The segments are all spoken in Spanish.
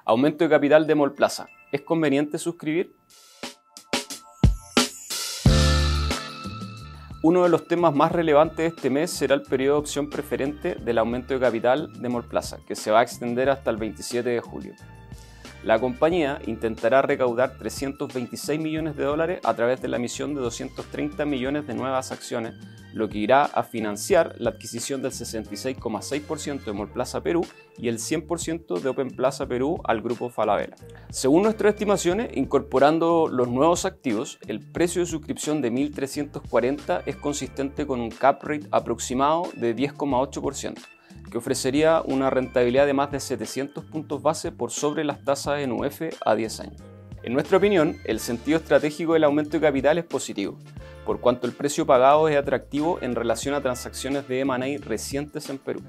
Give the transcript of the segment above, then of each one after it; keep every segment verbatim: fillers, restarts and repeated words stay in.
Aumento de capital de Mallplaza. ¿Es conveniente suscribir? Uno de los temas más relevantes de este mes será el periodo de opción preferente del aumento de capital de Mallplaza, que se va a extender hasta el veintisiete de julio. La compañía intentará recaudar trescientos veintiséis millones de dólares a través de la emisión de doscientos treinta millones de nuevas acciones, lo que irá a financiar la adquisición del sesenta y seis coma seis por ciento de Mallplaza Perú y el cien por ciento de Open Plaza Perú al grupo Falabella. Según nuestras estimaciones, incorporando los nuevos activos, el precio de suscripción de mil trescientos cuarenta es consistente con un cap rate aproximado de diez coma ocho por ciento. Que ofrecería una rentabilidad de más de setecientos puntos base por sobre las tasas en U F a diez años. En nuestra opinión, el sentido estratégico del aumento de capital es positivo, por cuanto el precio pagado es atractivo en relación a transacciones de M and A recientes en Perú.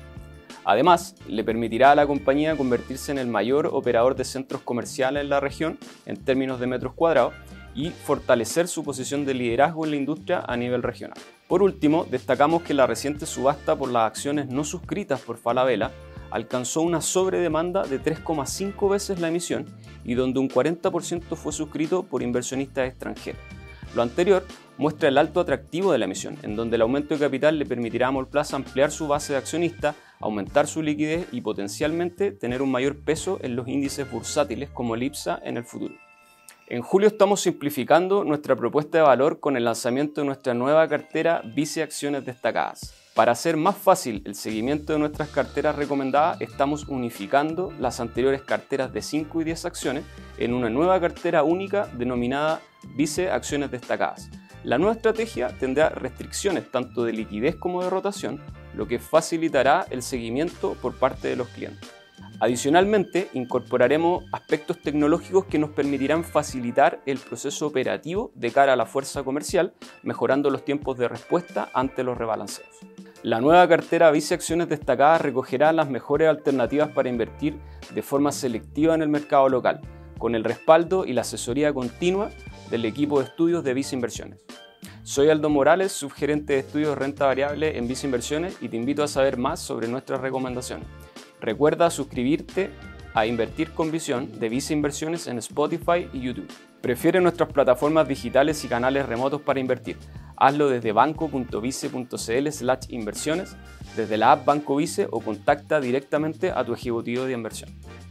Además, le permitirá a la compañía convertirse en el mayor operador de centros comerciales en la región en términos de metros cuadrados y fortalecer su posición de liderazgo en la industria a nivel regional. Por último, destacamos que la reciente subasta por las acciones no suscritas por Falabella alcanzó una sobredemanda de tres coma cinco veces la emisión y donde un cuarenta por ciento fue suscrito por inversionistas extranjeros. Lo anterior muestra el alto atractivo de la emisión, en donde el aumento de capital le permitirá a Mallplaza ampliar su base de accionistas, aumentar su liquidez y potencialmente tener un mayor peso en los índices bursátiles como el I P S A en el futuro. En julio estamos simplificando nuestra propuesta de valor con el lanzamiento de nuestra nueva cartera Vice Acciones Destacadas. Para hacer más fácil el seguimiento de nuestras carteras recomendadas, estamos unificando las anteriores carteras de cinco y diez acciones en una nueva cartera única denominada Vice Acciones Destacadas. La nueva estrategia tendrá restricciones tanto de liquidez como de rotación, lo que facilitará el seguimiento por parte de los clientes. Adicionalmente, incorporaremos aspectos tecnológicos que nos permitirán facilitar el proceso operativo de cara a la fuerza comercial, mejorando los tiempos de respuesta ante los rebalanceos. La nueva cartera Vice Acciones Destacadas recogerá las mejores alternativas para invertir de forma selectiva en el mercado local, con el respaldo y la asesoría continua del equipo de estudios de Vice Inversiones. Soy Aldo Morales, subgerente de estudios de renta variable en Vice Inversiones y te invito a saber más sobre nuestras recomendaciones. Recuerda suscribirte a Invertir con Visión de Vice Inversiones en Spotify y YouTube. Prefiere nuestras plataformas digitales y canales remotos para invertir. Hazlo desde banco punto vice punto cl slash inversiones, desde la app Banco Vice o contacta directamente a tu ejecutivo de inversión.